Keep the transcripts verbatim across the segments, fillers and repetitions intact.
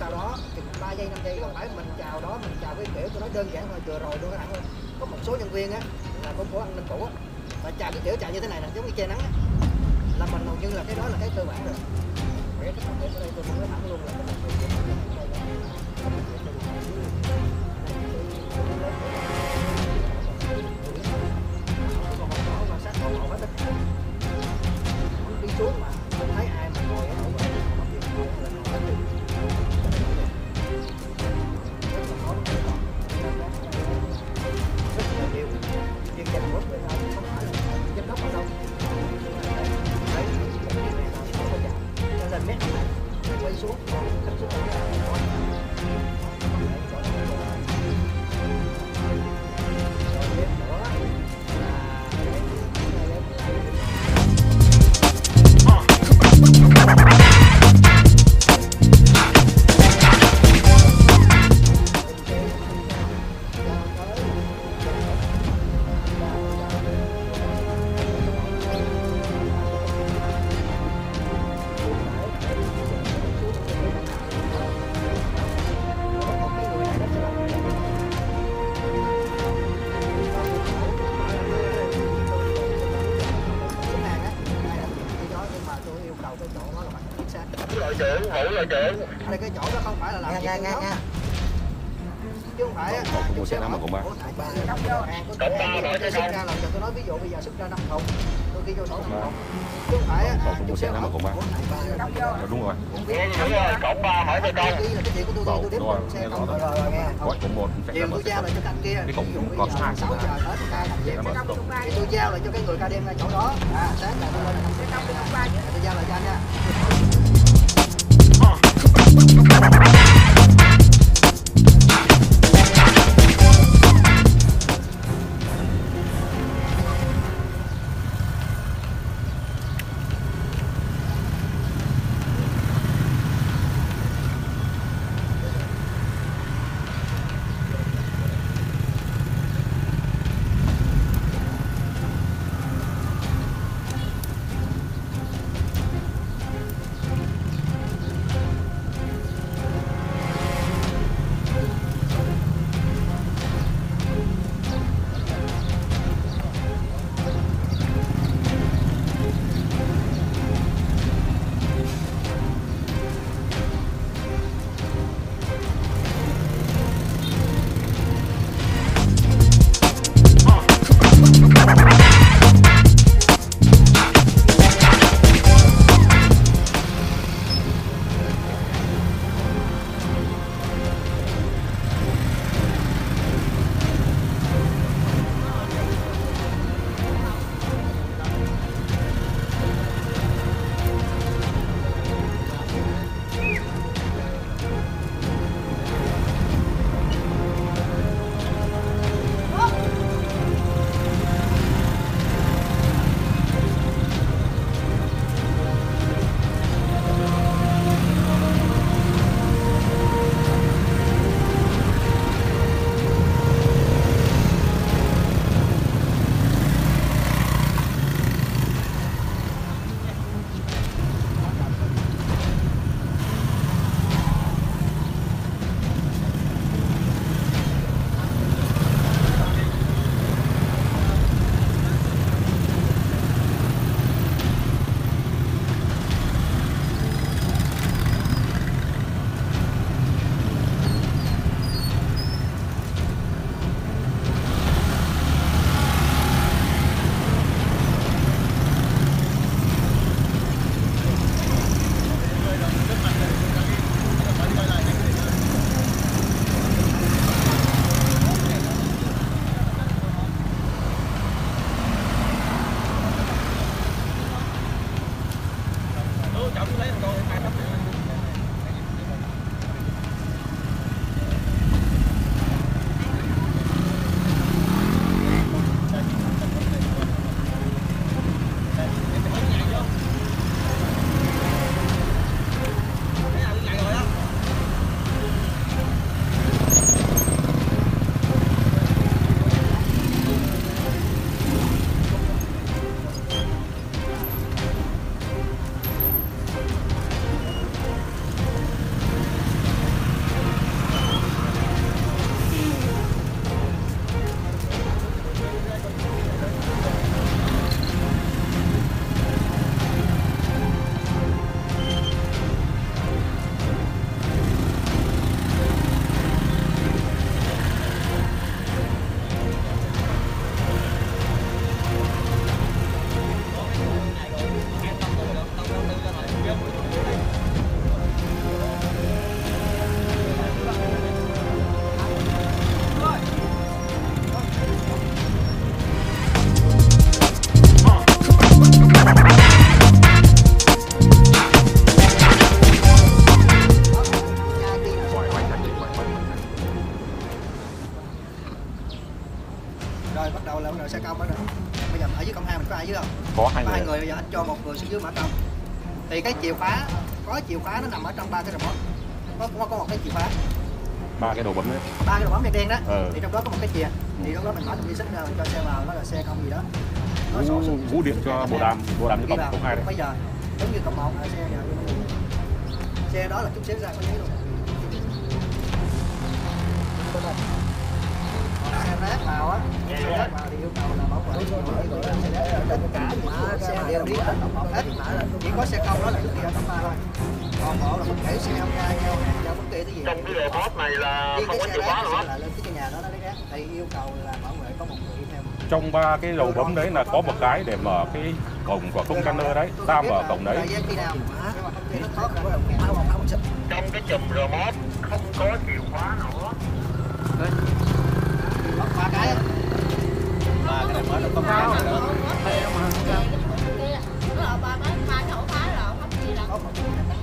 sau đó chừng ba giây năm giây còn phải mình chào đó, mình chào cái kiểu tôi nói đơn giản thôi, vừa rồi tôi nói thẳng luôn, có một số nhân viên á là của an ninh cũ á và chào cái kiểu chào như thế này nè, giống như che nắng á, là mình hầu như là cái đó là cái cơ bản rồi. Cái trọng điểm ở đây tôi cũng nói thẳng luôn là cái đi xuống mà không thấy ai mà ngồi ở đâu rất là nhiều chuyên gia quốc về đâu không phải là giám đốc ở đâu đấy cho nên mét này quay xuống khách xuống đội trưởng, hữu đội trưởng. Đây cái chỗ đó không phải là làm nghe nghe nghe chứ không phải một xe năm mà cũng ba Cộng ba đội cho xuất ra làm cho tôi nói ví dụ bây giờ xuất ra năm thùng tôi ghi vô sổ năm thùng chứ không phải một xe năm mà cũng ba đúng rồi đúng rồi, cộng ba hỏi cho con. ghi là cái chuyện của tôi tôi đếm rồi xe nghe không rõ rồi rồi nghe rồi cũng một chiều tôi giao lại cho anh kia cái cổng còn sai sáu giờ tới tôi ca làm việc thì tôi giao lại cho cái người ca đêm ra chỗ đó à sáng là tôi lên năm cái năm cái ba tôi giao lại cho anh nha. rồi xe công đó rồi. Bây giờ ở dưới công hai mình có ai dưới không? Có hai Có hai người. người, bây giờ anh cho một người xuống dưới mở công. Thì cái chìa khóa, có chìa khóa nó nằm ở trong ba cái remote. Có có, có một cái chìa khóa, Ba cái đồ bấm đấy. ba cái đầu bấm đèn đen đó. Ừ. Thì trong đó có một cái chìa. Thì lúc đó mình mở trong di xích ra mình cho xe vào, nó là xe công gì đó. Nó sổ Vũ, xuống- Vũ điện cho bộ đàm, bộ đàm Đi cho vào. cộng cộng hai đấy. Bây giờ giống như cộng một là xe giờ xe đó là chút xíu ra có giấy luôn. Xe rác vào á, xe rác vào thì yêu cầu là bảo vệ xe rác ở trên cả xe đều đi hết, chỉ có xe công đó là cái ở tấm ba thôi. Còn bộ là bất kể xe không ra giao hàng giao bất kỳ cái gì. Trong cái remote này là Riêng không cái có xe chìa khóa rác nữa. là lên cái nhà đó nó lấy rác thì yêu cầu là bảo vệ có một người đi theo. Trong ba cái đầu bấm đấy là có một cái để mở cái cổng của container đấy. Ta mở cổng đấy. Thời gian khi nào nhưng mà công ty nó khó khăn bắt đầu kẹt một một xích. Trong cái chùm remote không có chìa khóa nữa. Ba cái á. Ba cái này mở được công cái này nữa. Nó là ba cái ba cái ổ khóa rồi không gì đâu. Có một cái này.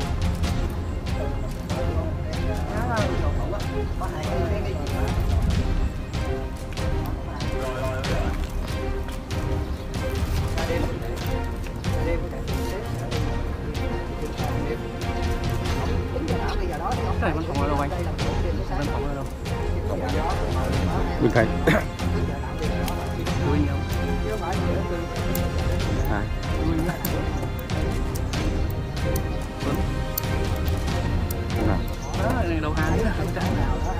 Có hai cái cái gì đó. Cái này văn phòng ở đâu anh? Văn phòng ở đâu? Bình Thành. Vui nhiều. Hai. Vui nhiều. Nào. Đó, này đầu hàng đấy là.